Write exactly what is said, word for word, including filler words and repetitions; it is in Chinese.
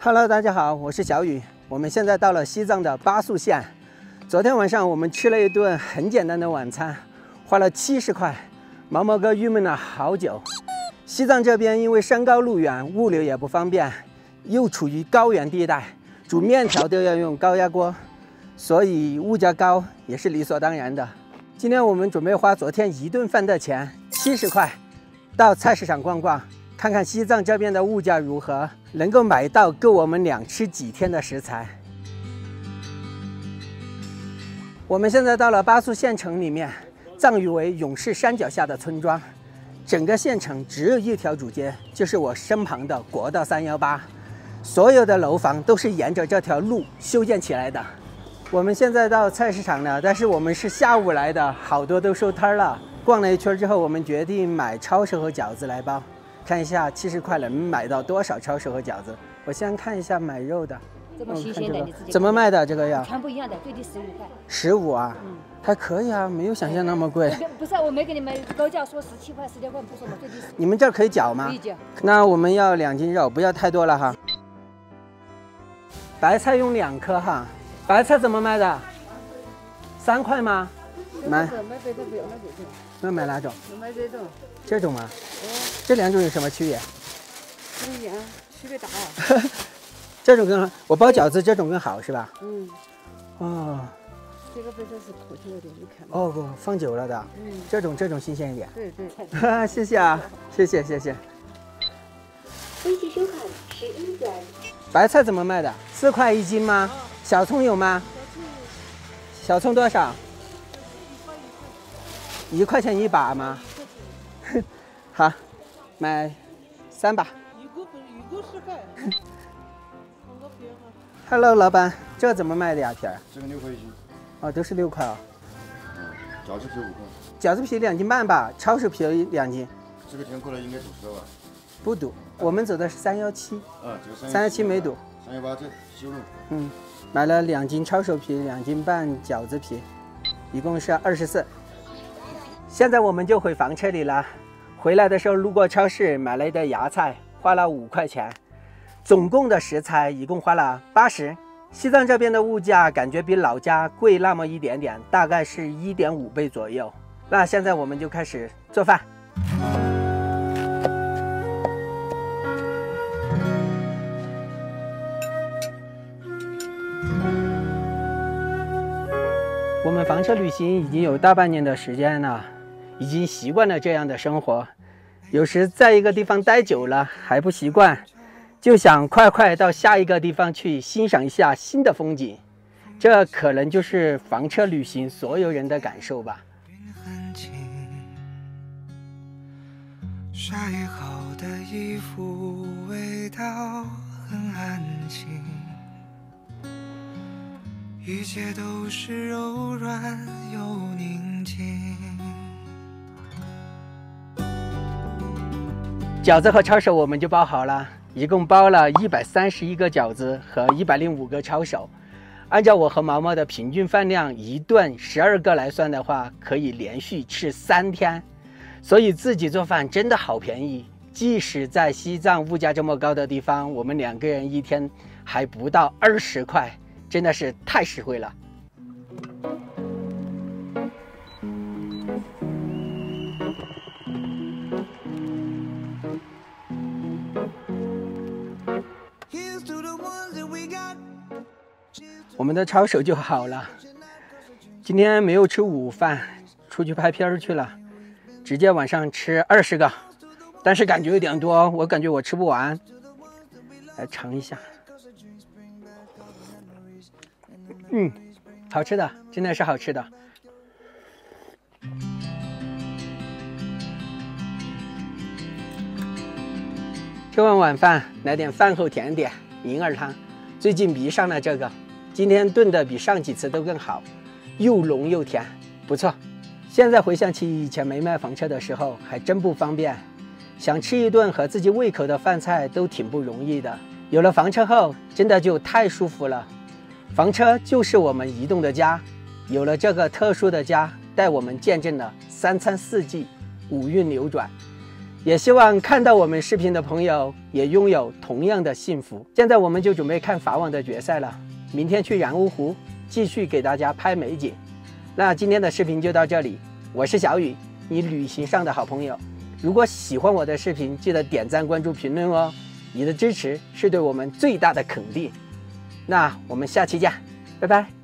Hello， 大家好，我是小雨。我们现在到了西藏的巴素县。昨天晚上我们吃了一顿很简单的晚餐，花了七十块。毛毛哥郁闷了好久。西藏这边因为山高路远，物流也不方便，又处于高原地带，煮面条都要用高压锅，所以物价高也是理所当然的。今天我们准备花昨天一顿饭的钱，七十块，到菜市场逛逛。 看看西藏这边的物价如何，能够买到够我们俩吃几天的食材。我们现在到了巴素县城里面，藏语为勇士山脚下的村庄。整个县城只有一条主街，就是我身旁的国道三一八。所有的楼房都是沿着这条路修建起来的。我们现在到菜市场了，但是我们是下午来的，好多都收摊了。逛了一圈之后，我们决定买抄手和饺子来包。 看一下七十块能买到多少抄手和饺子。我先看一下买肉的， 这么新鲜的，你自己怎么卖的？这个要全部一样的，最低十五块。 十五啊，嗯，还可以啊，没有想象那么贵。 不是，我没给你们高价说十七块、十六块，不说嘛，最低十。 你们这儿可以搅吗？ 可以搅。 那我们要两斤肉，不要太多了哈。白菜用两颗哈，白菜怎么卖的？三块吗？买。 买白菜不要买这种。 那买哪种？ 买这种。 这种吗？哦。 这两种有什么区别？ 不一样，区别大啊。 这种更我包饺子，这种更好是吧？ 嗯。 哦。 这个白菜是破久的，你看。 哦，不，放久了的。 嗯。 这种这种新鲜一点。 对对。 哈，谢谢啊，谢谢谢谢。 微信收看十一元。 白菜怎么卖的？四块一斤吗？小葱有吗？小葱多少？一块钱一把吗？好，买三把。一个一个十块。Hello， 老板，这怎么卖的呀？皮儿？ 这个六块一斤。 哦，都是六块哦。 嗯，饺子皮五块。 饺子皮两斤半吧，抄手皮两斤。 这个天过来应该堵车吧？ 不堵，我们走的是三幺七。 啊，这个三幺七没堵。 三幺八这修路。 嗯，买了两斤抄手皮，两斤半饺子皮，一共是二十四。现在我们就回房车里了。 回来的时候路过超市买了一袋芽菜，花了五块钱，总共的食材一共花了八十。西藏这边的物价感觉比老家贵那么一点点，大概是一点五倍左右。那现在我们就开始做饭。我们房车旅行已经有大半年的时间了。 已经习惯了这样的生活，有时在一个地方待久了还不习惯，就想快快到下一个地方去欣赏一下新的风景。这可能就是房车旅行所有人的感受吧。 晒好的衣服味道很安静，一切都是柔软又宁静。 饺子和抄手我们就包好了，一共包了一百三十一个饺子和一百零五个抄手。按照我和毛毛的平均饭量，一顿十二个来算的话，可以连续吃三天。所以自己做饭真的好便宜，即使在西藏物价这么高的地方，我们两个人一天还不到二十块，真的是太实惠了。 我们的抄手就好了。今天没有吃午饭，出去拍片去了，直接晚上吃二十个，但是感觉有点多，我感觉我吃不完。来尝一下，嗯，好吃的，真的是好吃的。吃完晚饭，来点饭后甜点银耳汤，最近迷上了这个。 今天炖的比上几次都更好，又浓又甜，不错。现在回想起以前没买房车的时候，还真不方便，想吃一顿合自己胃口的饭菜都挺不容易的。有了房车后，真的就太舒服了。房车就是我们移动的家，有了这个特殊的家，带我们见证了三餐四季、五运流转。 也希望看到我们视频的朋友也拥有同样的幸福。现在我们就准备看法网的决赛了，明天去然乌湖继续给大家拍美景。那今天的视频就到这里，我是小雨，你旅行上的好朋友。如果喜欢我的视频，记得点赞、关注、评论哦，你的支持是对我们最大的肯定。那我们下期见，拜拜。